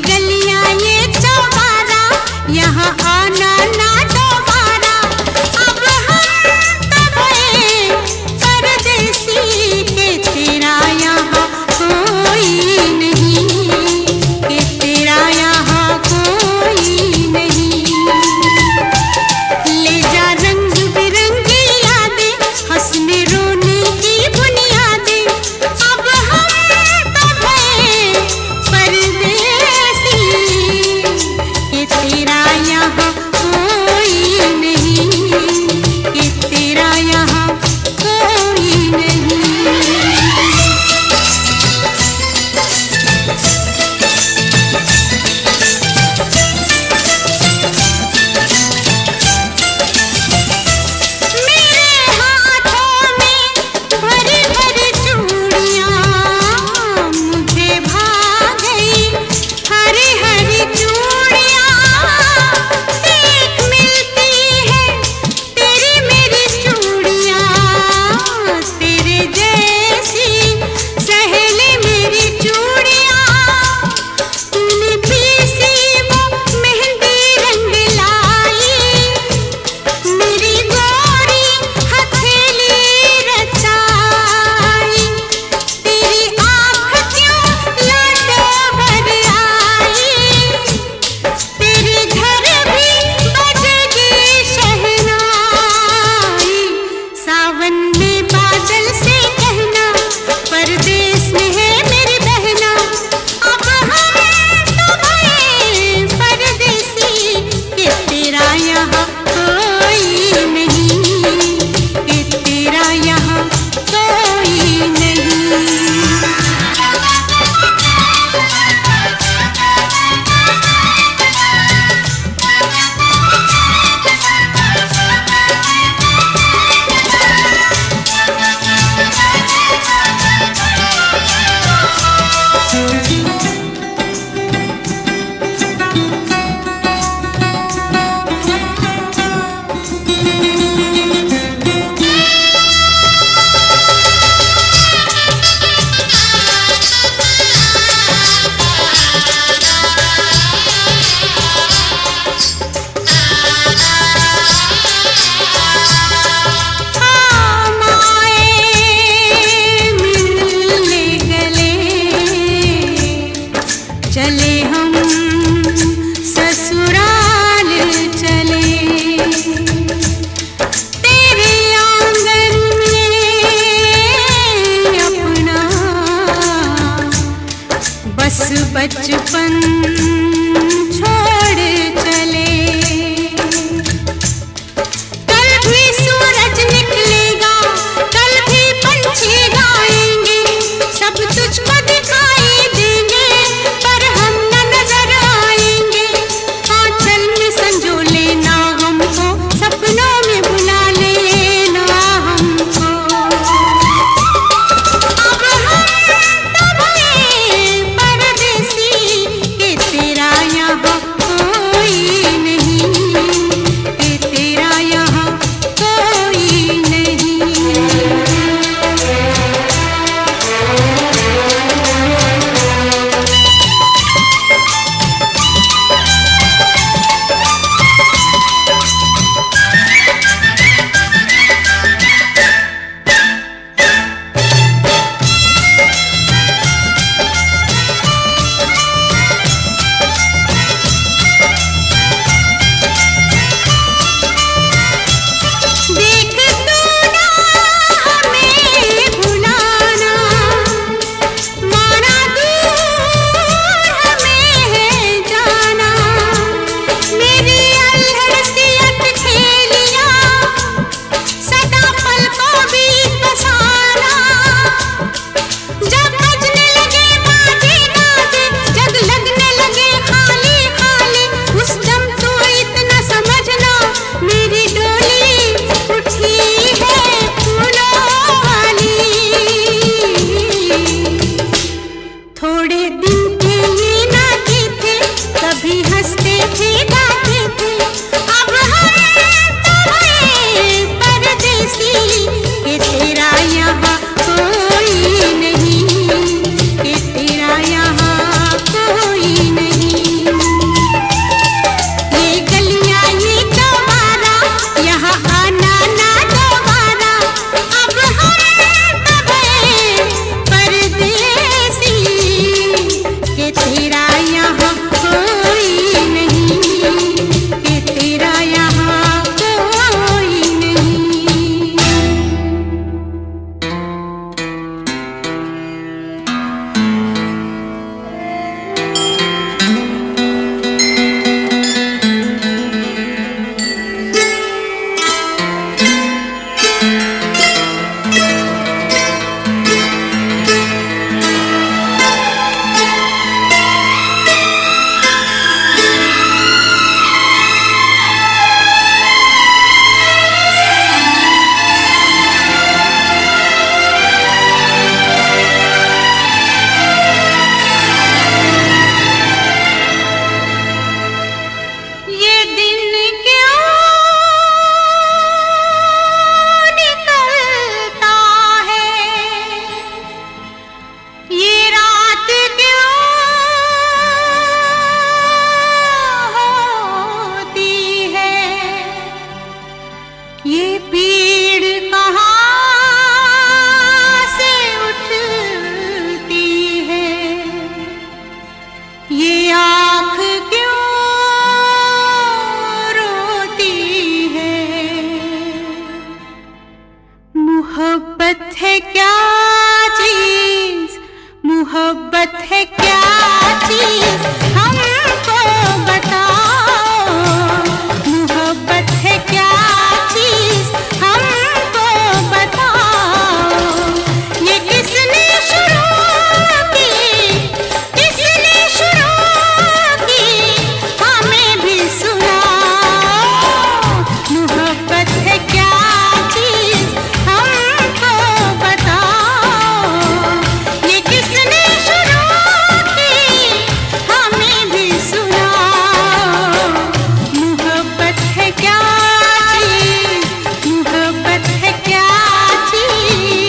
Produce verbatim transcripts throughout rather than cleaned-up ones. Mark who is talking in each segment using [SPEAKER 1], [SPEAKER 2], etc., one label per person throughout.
[SPEAKER 1] गलियां ये चौबारा, यहाँ आना ना दोबारा। अब हम तो भये परदेसी के तेरा यहाँ कोई नहीं, के तेरा यहाँ कोई नहीं। ले जा रंग बिरंगी यादें, हंसने रोने की बुनियादें। अब हम तो भये परदेसी के तेरा यहाँ कोई नहीं, के तेरा यहाँ कोई नहीं। मेरे हाथों में भरी भरी चूड़ियां, मुझे भा गई हरी हरी चूड़ियां। देख मिलती है तेरी मेरी चूड़ियां, तेरे जैसी सहेली मेरी चूड़ियां। तूने पीसी वो मेहंदी रंग लाई, मेरी गोरी हथेली रचाई। तेरी आँख क्यों लौट भर आई, तेरे घर भी बजेगी शहनाई। सावन में बादल से कहना, परदेस में है मेरी बहना। अब हम तो भये परदेसी के तेरा यहाँ कोई नहीं, के तेरा यहाँ कोई नहीं। हम आए मिलने गले, चले हम ससुराल चले। तेरे आंगन में अपना बस बचपन छोड़ चले। कल भी सूरज निकलेगा, कल भी पंछी गाएंगे, सब तुझको दिखाई देंगे, पर हम न नजर आएंगे। हाँ यहाँ कोई नहीं, कि तेरा यहाँ कोई नहीं। मोहब्बत है क्या चीज, मोहब्बत है क्या चीज, हमको बताओ। मोहब्बत है क्या चीज, हमको बताओ। ये किसने शुरू की, किसने शुरू की, हमें भी सुनाओ। मोहब्बत है क्या चीज, हमको बताओ। ये किसने शुरू की, हमें भी सुनाओ। मोहब्बत है क्या चीज, मोहब्बत है क्या चीज।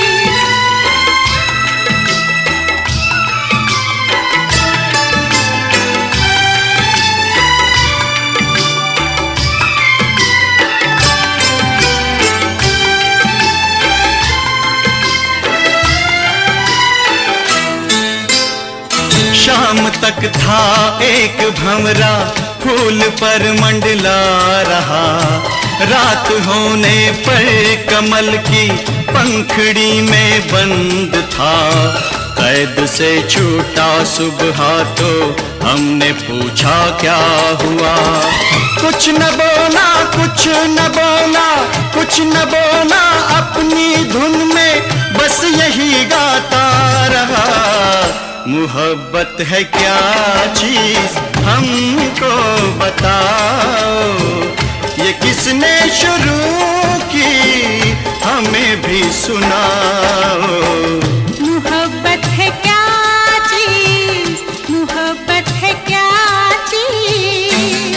[SPEAKER 2] शाम तक था एक भंवरा फूल पर मंडला रहा, रात होने पर कमल की पंखड़ी में बंद था। कैद से छूटा सुबह तो हमने पूछा क्या हुआ। कुछ न बोला, कुछ न बोला, कुछ न बोला, अपनी धुन में बस यही गाता रहा। मोहब्बत है क्या चीज, हमको बताओ। ये किसने शुरू की, हमें भी सुनाओ।
[SPEAKER 1] मोहब्बत है क्या चीज, मोहब्बत है क्या चीज।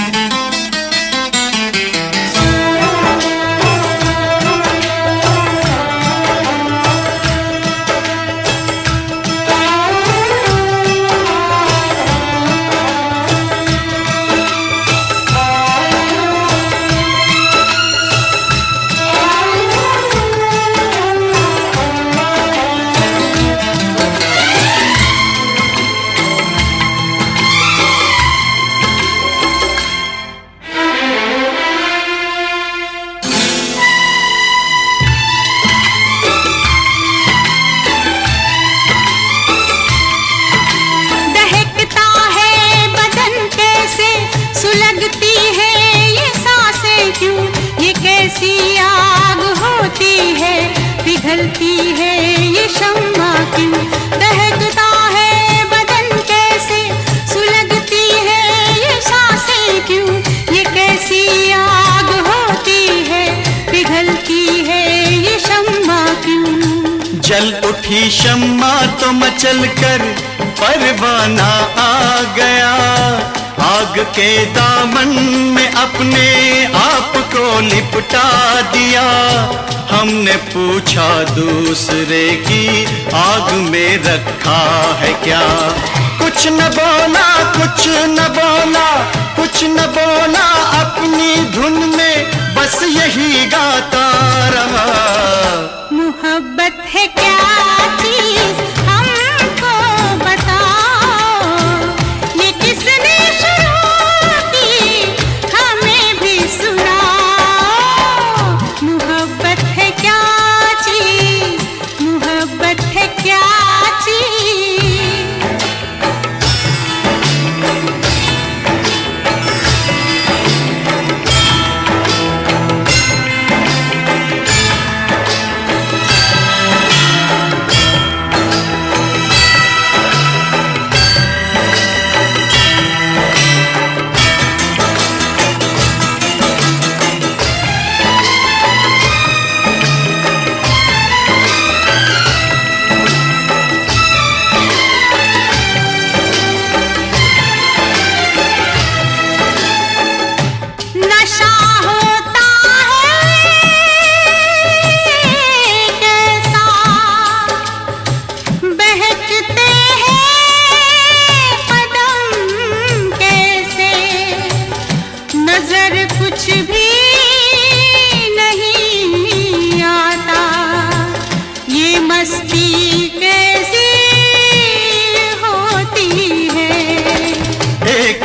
[SPEAKER 1] सुलगती है ये सांसें क्यों, ये कैसी आग होती है, पिघलती है ये शम्मा क्यों। दहकता है बदन कैसे, सुलगती है ये सांसें क्यों, ये कैसी आग होती है, पिघलती है ये शम्मा क्यों।
[SPEAKER 2] जल उठी शम्मा तो मचल कर परवाना आ गया। आग के दामन में अपने आप को लिपटा दिया। हमने पूछा दूसरे की आग में रखा है क्या। कुछ न बोला, कुछ न बोला, कुछ न बोला, अपनी धुन में बस यही गाता रहा।
[SPEAKER 1] मोहब्बत है क्या चीज, हमको बताओ।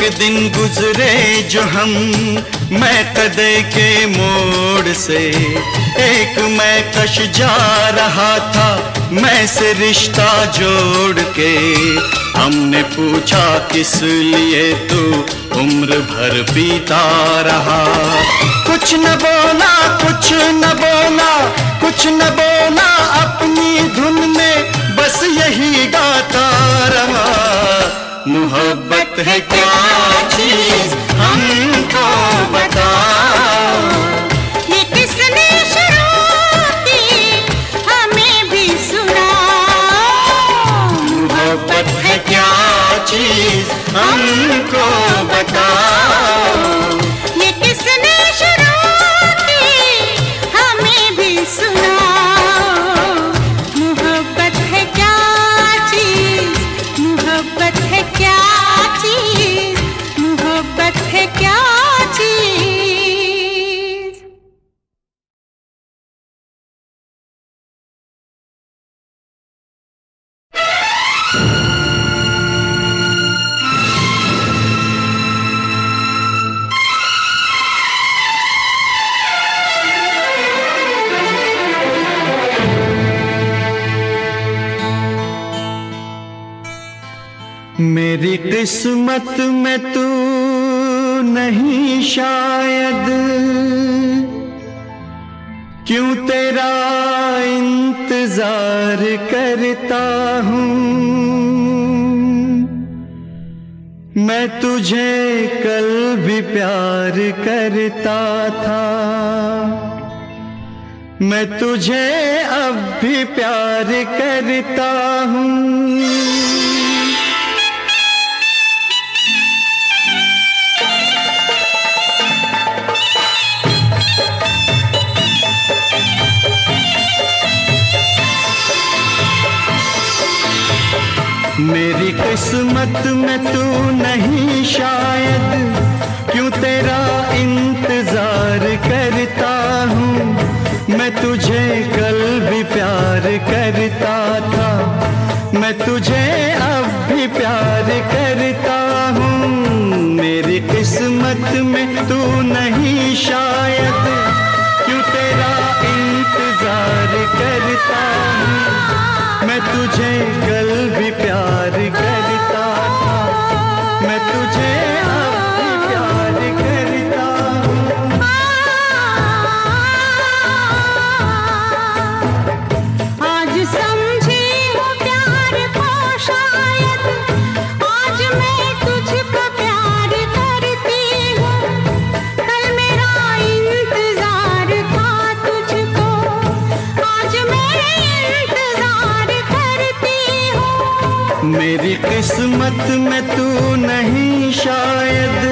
[SPEAKER 2] दिन गुजरे जो हम मैं कदे के मोड़ से, एक मैं कश जा रहा था मैं से रिश्ता जोड़ के। हमने पूछा किस लिए तू उम्र भर पीता रहा, कुछ न बोला कुछ न बोला कुछ न बोला, अपनी धुन में बस यही गाता रहा। मोहब्बत है क्या चीज हमको बताओ,
[SPEAKER 1] ये किसने शुरू की हमें भी सुनाओ।
[SPEAKER 2] मोहब्बत है क्या चीज हमको बताओ,
[SPEAKER 1] ये किसने शुरू की हमें भी सुनाओ। मोहब्बत है क्या चीज, मोहब्बत है क्या चीज, मोहब्बत है क्या चीज।
[SPEAKER 2] मेरी किस्मत में तू नहीं शायद, क्यों तेरा इंतजार करता हूँ। मैं तुझे कल भी प्यार करता था, मैं तुझे अब भी प्यार करता हूँ। मेरी किस्मत में तू नहीं शायद, क्यों तेरा इंतजार करता हूँ। मैं तुझे कल भी प्यार करता था, मैं तुझे अब भी प्यार करता हूँ। मेरी किस्मत में तू नहीं शायद, क्यों तेरा इंतजार करता हूँ। मैं तुझे कल भी प्यार करता था, मैं तुझे अब भी प्यार करता हूँ।
[SPEAKER 1] आज समझी हूँ प्यार को शायद, आज मैं तुझको प्यार करती हूँ। कल मेरा इंतजार था तुझको, आज मैं इंतजार करती हूँ।
[SPEAKER 2] मेरी किस्मत में तू नहीं शायद।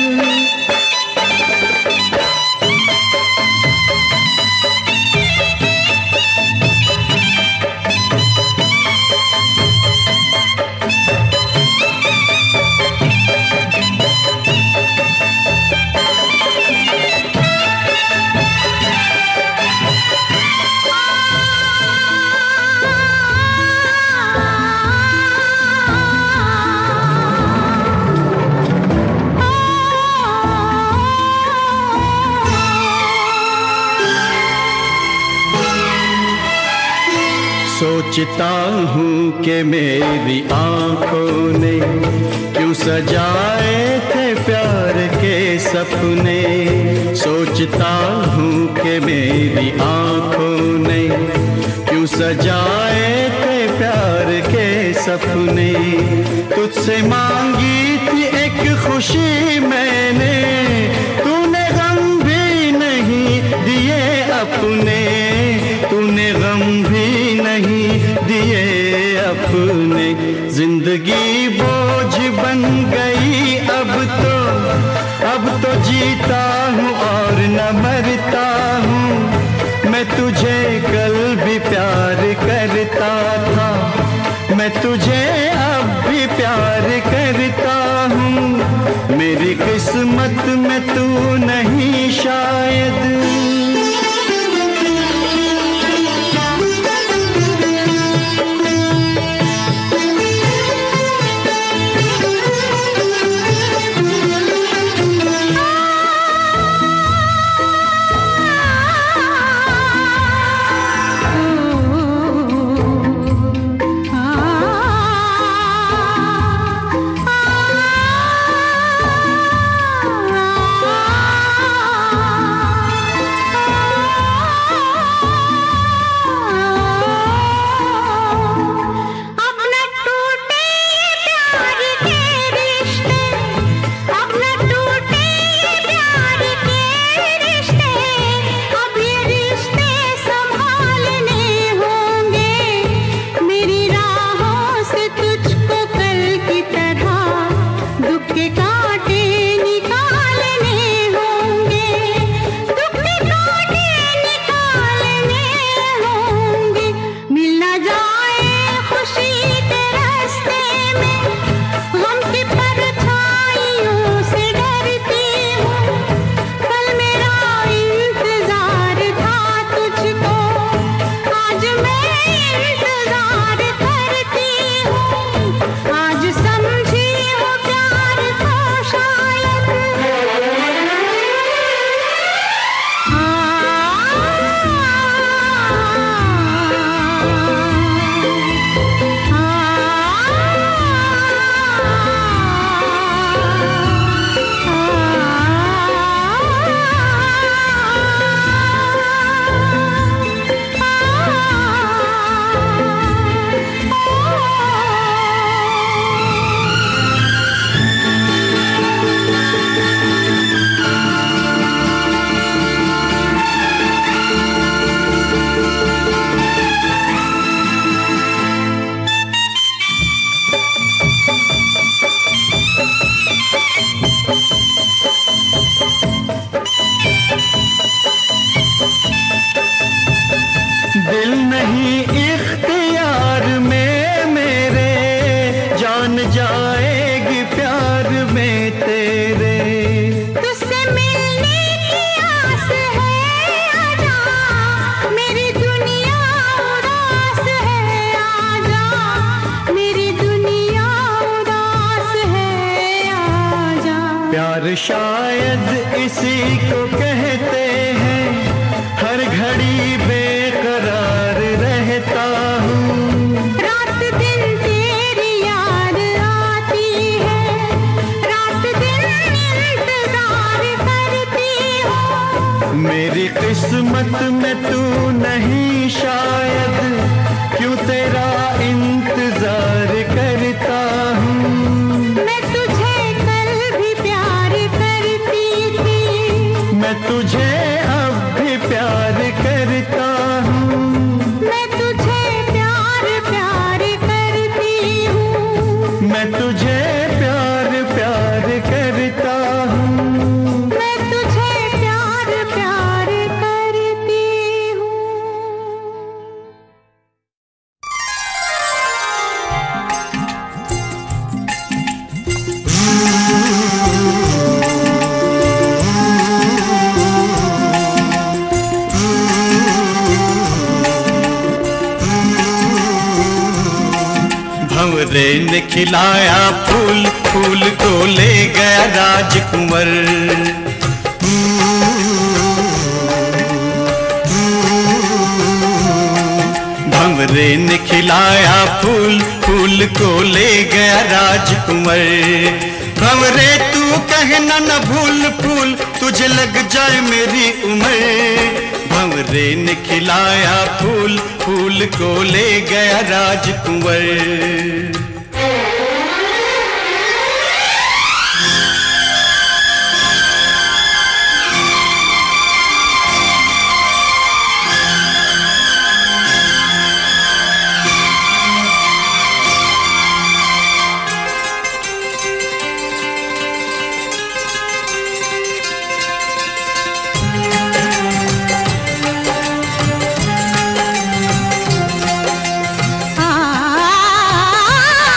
[SPEAKER 2] सोचता हूँ कि मेरी आँखों ने क्यों सजाए थे प्यार के सपने। सोचता हूँ कि मेरी आँखों ने क्यों सजाए थे प्यार के सपने। तुझसे मांगी थी एक खुशी मैंने, तूने गम भी नहीं दिए अपने, तूने गम भी नहीं दिए अपने। जिंदगी बोझ बन गई अब तो, अब तो जीता हूँ और न मरता हूँ। मैं तुझे कल भी प्यार करता था, मैं तुझे अब भी प्यार करता हूँ। मेरी किस्मत में तू नहीं शायद।
[SPEAKER 1] आज के कांटे निकालने होंगे, दुख के कांटे निकालने होंगे। मिल न जाए खुशी के रास्ते में, गम की परछाइयों से डरती हूँ। कल मेरा इंतजार था तुझको, आज मैं इंतजार करती हूँ। आज समझी हो प्यार को शायद, आ,
[SPEAKER 2] दिल नहीं इख्तियार में मेरे, जान जाएगी प्यार में तेरे।
[SPEAKER 1] तुझसे मिलने की आस है, आजा मेरी दुनिया उदास है। आजा मेरी दुनिया उदास है, आजा।
[SPEAKER 2] प्यार शायद इसी को कहते हैं, हर घड़ी बेकरार रहता हूँ।
[SPEAKER 1] रात दिन तेरी याद आती है, रात दिन इंतजार करती हूँ।
[SPEAKER 2] मेरी किस्मत में तू नहीं शायद, क्यों तेरा इंतजार करता हूँ।
[SPEAKER 1] मैं तुझे कल भी प्यार करती थी,
[SPEAKER 2] मैं तुझे अब भी प्यार करता हूँ।
[SPEAKER 1] मैं तुझे प्यार प्यार करती हूँ।
[SPEAKER 2] मैं तुझे प्यार प्यार करता हूँ।
[SPEAKER 1] मैं तुझे प्यार प्यार करती हूँ।
[SPEAKER 2] भंवरे ने खिलाया फूल, फूल को ले गया राजकुंवर। भंवरे ने खिलाया फूल, फूल को ले गया राजकुंवर। भंवरे तू कहना न भूल फूल, तुझे लग जाए मेरी उम्र। भंवरे ने खिलाया फूल, फूल को ले गया राजकुंवर।
[SPEAKER 1] आ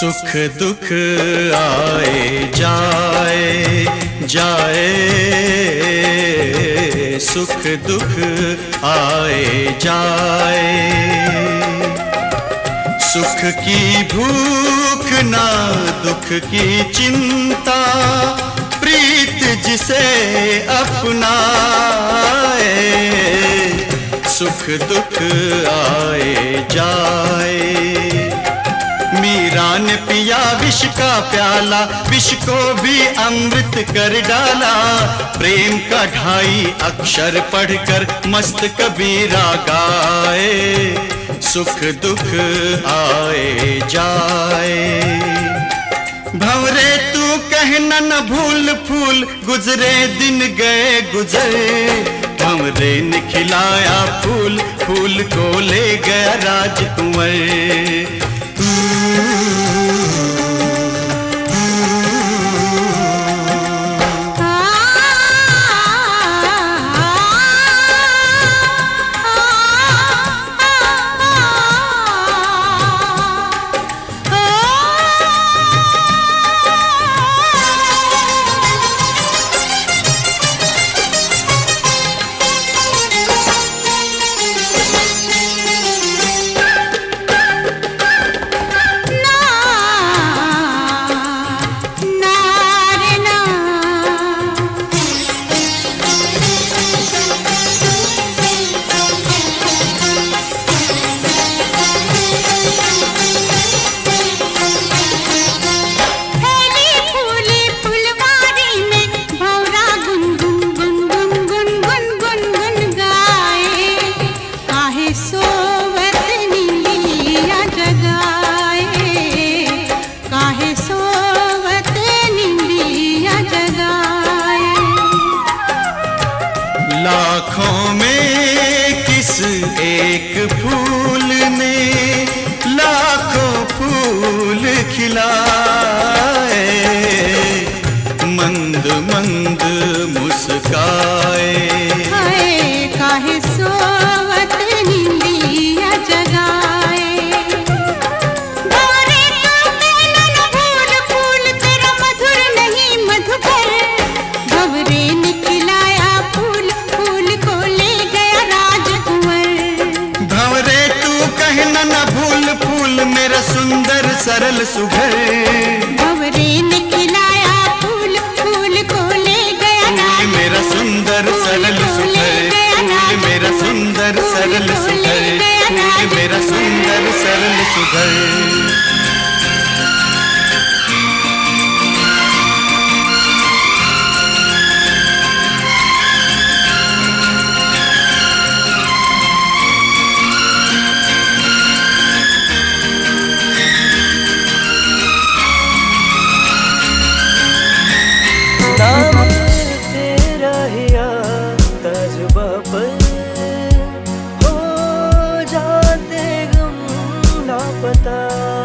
[SPEAKER 2] सुख दुख आए जाए जाए, सुख दुख आए जाए, सुख की भूख ना दुख की चिंता, प्रीत जिसे अपनाए, सुख दुख आए जाए। मीरा ने पिया विष का प्याला, विष को भी अमृत कर डाला, प्रेम का ढाई अक्षर पढ़कर मस्त कबीरा गाए, सुख दुख आए जाए। भंवरे तू कहना न भूल फूल, गुजरे दिन गए गुजर, भंवरे ने खिलाया फूल, फूल को ले गया राजकुंवर। लाखों में किस एक फूल ने लाखों फूल खिलाए, मंद मंद मुस्काए,
[SPEAKER 1] हाय काहे सोवत निंदिया जगाए। भंवरे तू कहना न भूल फूल, तेरा मधुर नहीं मधुकर, भंवरे ने खिलाया फूल, फूल को ले गया राजकुंवर।
[SPEAKER 2] भंवरे तू कहना न भूल फूल, मेरा सुंदर सरल सुघर,
[SPEAKER 1] भंवरे ने खिलाया फूल, फूल को ले गया राजकुंवर।
[SPEAKER 2] मेरा सुंदर सरल सुघर, फूल मेरा सुंदर सरल सुघर, फूल मेरा सुंदर सरल सुघर।
[SPEAKER 3] नाम तेरा हिया तजुबा पर हो जाते गम ना पता।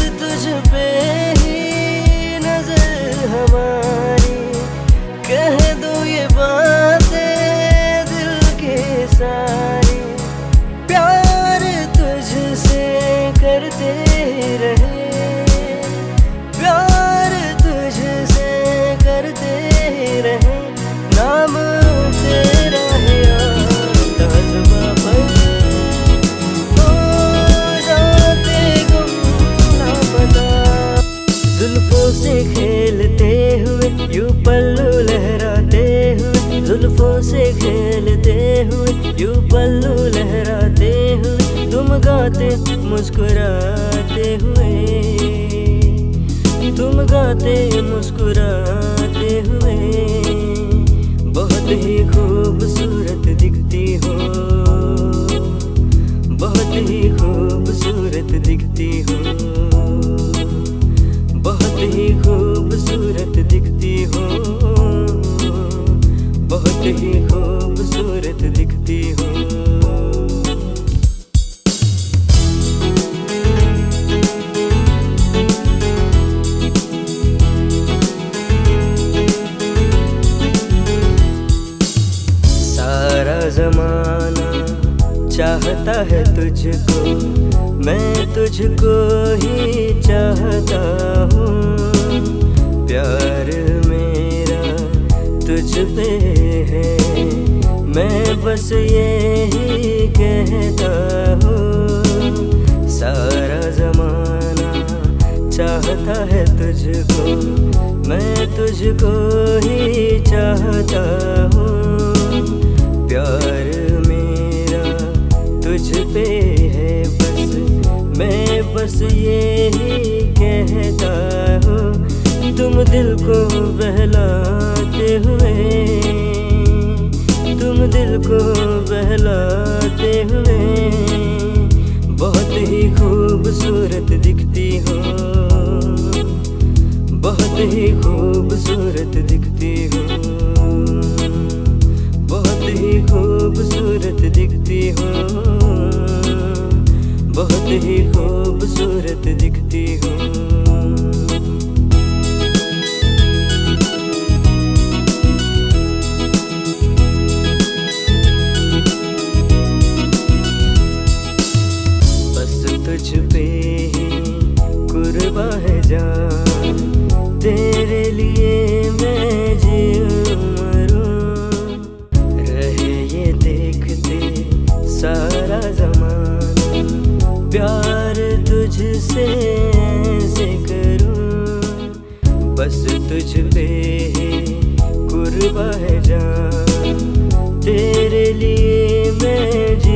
[SPEAKER 3] तुझ पे ही नजर हमारी, कह दो ये बातें दिल की सारी। प्यार तुझसे करते रहे, प्यार तुझसे करते रहे, नाम तेरा है ताज़बा पर हो जाते गुम लापता। जुल्फों से खेलते हुए यूं पल्लू लहराते हुए, जुल्फों से खेलते हुए यूं पल्लू लहराते हुए, तुम गाते मुस्कुराते हुए, तुम गाते मुस्कुराते हुए, बहुत ही खूबसूरत दिखती हो, बहुत ही खूबसूरत दिखती हो, बहुत ही खूबसूरत दिखती हो, बहुत ही खूबसूरत दिखती हो। सारा जमाना चाहता है तुझको, मैं तुझको ही चाहता हूँ। प्यार मेरा तुझ पे है, मैं बस यही कहता हूँ। सारा जमाना चाहता है तुझको, मैं तुझको ही चाहता हूँ। प्यार मेरा तुझ पे है बस, मैं बस यही कहता हूँ। तुम दिल को बहलाते हुए, तुम दिल को बहलाते हुए, बहुत ही खूबसूरत दिखती हो, बहुत ही खूबसूरत दिखती हो, बहुत ही खूबसूरत दिखती हो, बहुत ही खूबसूरत दिखती हो। तुझ पे ही कुर्बा है जान, तेरे लिए मैं जी मरूं। रहे ये देखते सारा ज़माना, प्यार तुझसे ऐसे करूं। बस तुझ पे ही कुर्बा है जान, तेरे लिए मैं जी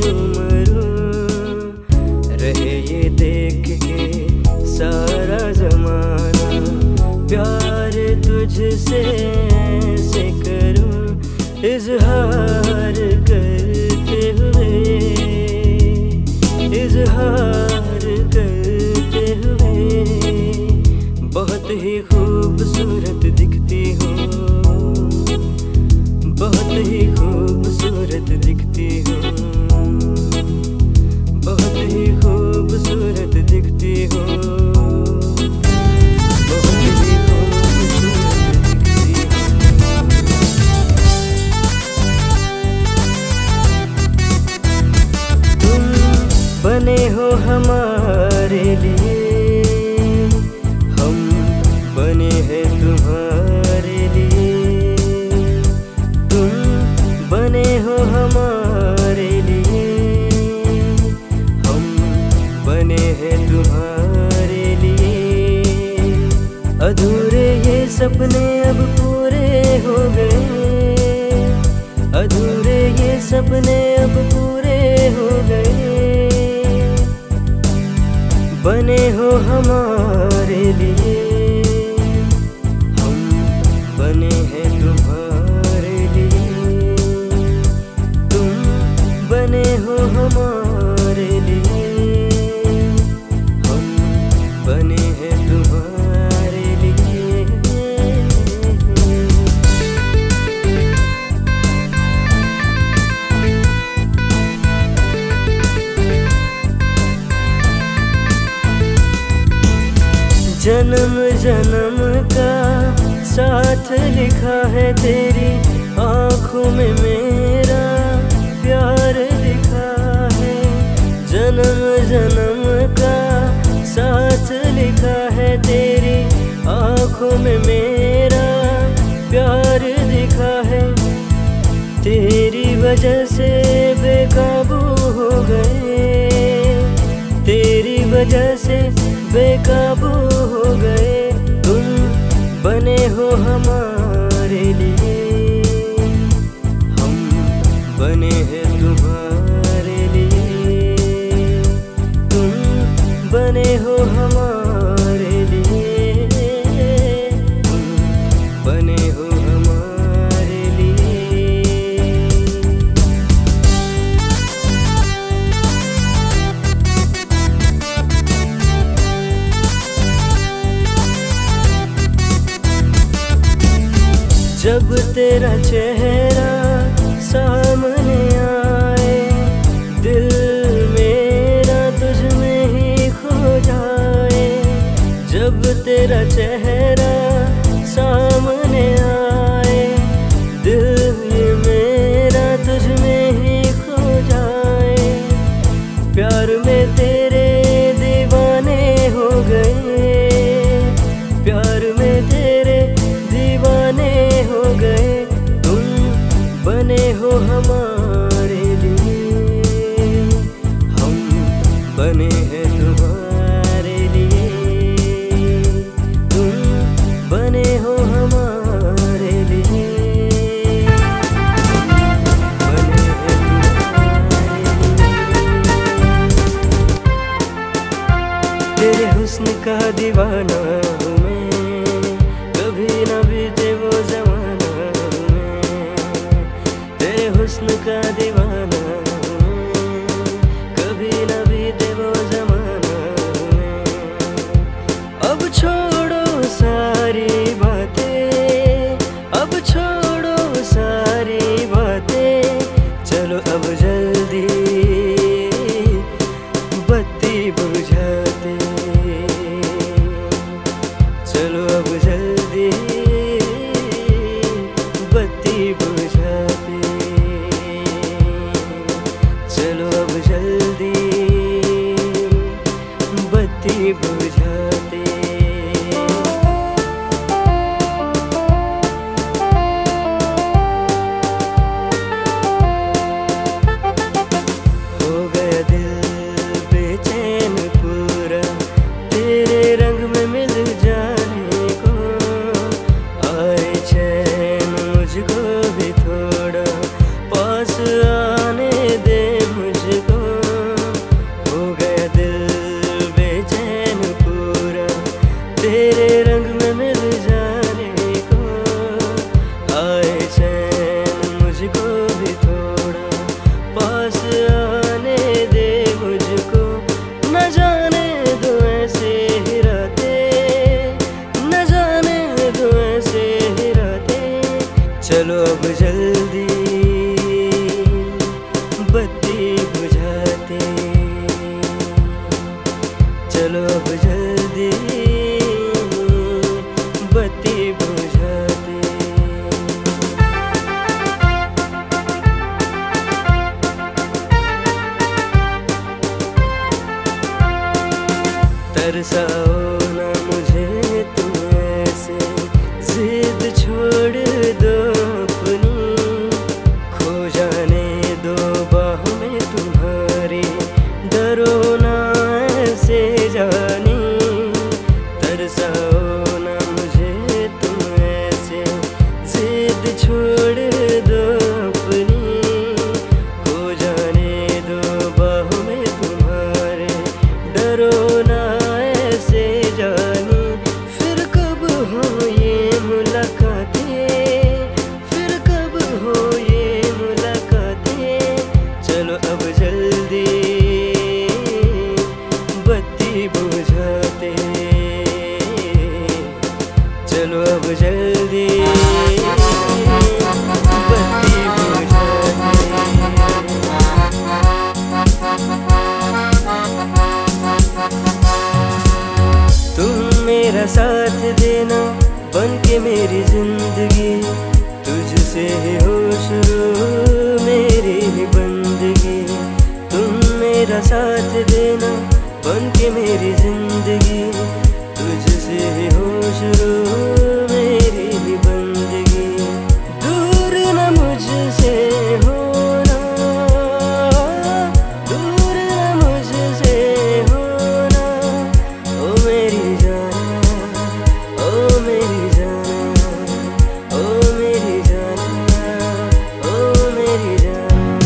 [SPEAKER 3] ये देख के सारा जमाना, प्यार तुझसे ऐसे करूं। इज़हार करते हुए, इज़हार करते हुए, बहुत ही खूबसूरत दिखती हो, बहुत ही खूबसूरत दिखती हो, बहुत ही खूबसूरत दिखती हो, बहुत ही खूबसूरत दिखती हो। तुम बने हो हमारे लिए, हम बने हैं तुम्हारे लिए। तुम बने हो हमारे लिए, बने हैं तुम्हारे लिए। अधूरे ये सपने अब पूरे हो गए, अधूरे ये सपने अब पूरे हो गए। बने हो हमारे लिए, हम बने हैं तुम्हारे लिए। तुम बने हो हमारे लिए, बने हैं तुम्हारे लिए। जन्म जन्म का साथ लिखा है तेरी आँखों में मेरा प्यार लिखा है। जन्म जन्म का साथ लिखा है तेरी आँखों में मेरा प्यार दिखा है। तेरी वजह से बेकाबू हो गए, तेरी वजह से बेकाबू हो गए। तुम बने हो हमारे लिए, हम बने हैं तुम्हारे लिए। तुम बने हो हमारे लिए, तुम बने हो हमारे लिए। जब तेरा चेहरा सामने आए, दिल मेरा तुझ में ही खो जाए। जब तेरा चेहरा सामने आए, दिल मेरा तुझ में ही खो जाए। प्यार में तेरे दीवाने हो गए, प्यार में तेरे दीवाने हो गए। तुम बने हो हमारे लिए, हम बने हैं तुम्हारे लिए। तुम बने हो हमारे लिए, बने हैं तुम्हारे लिए। तेरे हुस्न का दीवाना हूँ मैं, कभी न बीते वो ज़माना हूँ मैं। तेरे हुस्न का दीवाना हूँ मैं, कभी न बीते वो ज़माना हूँ मैं। अब छोड़ो सारी बातें, अब छोड़ो सारी बातें। चलो अब जल्दी बत्ती बुझाते, चलो अब जल्दी बत्ती बुझाते, चलो अब जल्दी बत्ती बुझाते। हो गया दिल बेचैन पूरा तेरे रंग में मिल जाने को। आए चैन मुझको भी थोड़ा, पास आने दे मुझको। हो गया दिल बेचैन पूरा तेरे रंग में मिल जाने को। आए चैन मुझको भी थोड़ा, पास आने दे मुझको। न जाने दो ऐसे ही रातें, न जाने दो ऐसे ही रातें। चलो अब जल्दी बत्ती बुझाते, चलो अब जल्दी बत्ती बुझाते। तरसाओ ना मुझे तुम ऐसे, जिद छोड़ दो अपनी। खो जाने दो बाहों में तुम्हारी, डरो ना ऐसे जानी। तरसाओ ना मुझे तुम ऐसे, जिद छोड़ दो अपनी। खो जाने दो बाहों में तुम्हारे, डरो ना ऐसे जानी। फिर कब हो ये मुलाकातें, साथ देना बन के मेरी जिंदगी, तुझसे ही हो शुरू मेरी ही बंदगी। तुम मेरा साथ देना बन के मेरी जिंदगी, तुझसे ही हो शुरू मेरी ही बंदगी। दूर न मुझसे होना, दूर न मुझसे होना, ओ मेरी जाना, ओ मेरी जाना, ओ मेरी जाना, ओ मेरी जाना।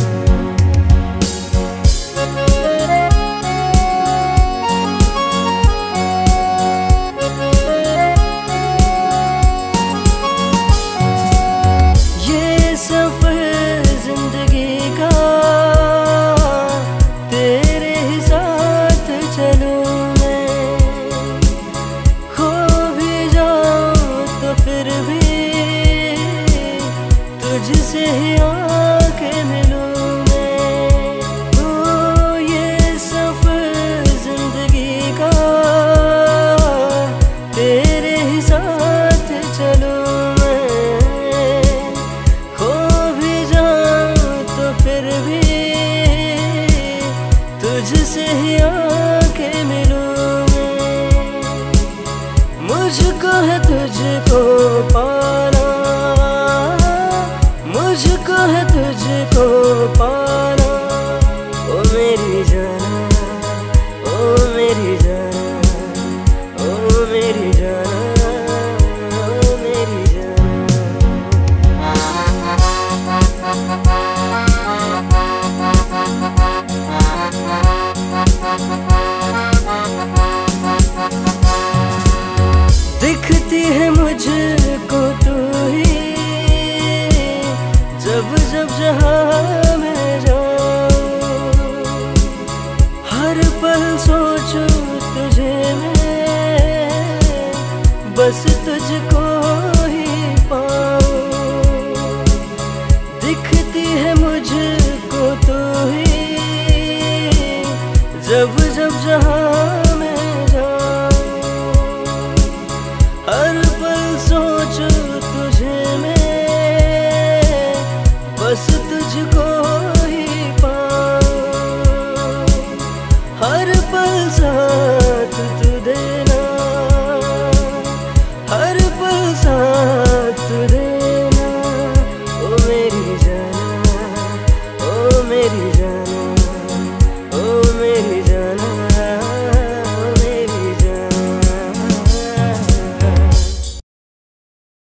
[SPEAKER 3] ये सफर जिंदगी का तेरे ही साथ चलूं मैं, खो भी जाऊं तो फिर भी तुझसे ही आके मिलूं मैं। ओ ये सफर जिंदगी का तेरे ही साथ चलूं मैं, खो भी जाऊं तो फिर भी तुझसे ही आके मिलूं मैं। मुझको है तुझको पाना, मुझको है तुझको पाना, ओ मेरी जाना, ओ मेरी जाना, ओ मेरी जाना, ओ मेरी जाना। दिखती है मुझको तू ही, जब जब जहाँ मैं जाऊं, हर पल सोचूं तुझे मैं, बस तुझको